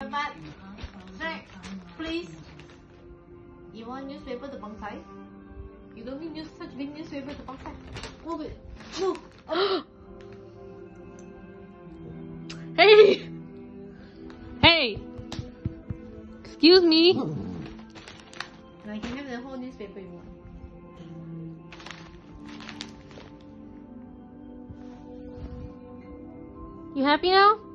part. Right, please. You want newspaper to pangsai? You don't need such big newspaper to pangsai. Move it. Move. Oh. Hey! Hey! Excuse me? Now you can have the whole newspaper you want. You happy now?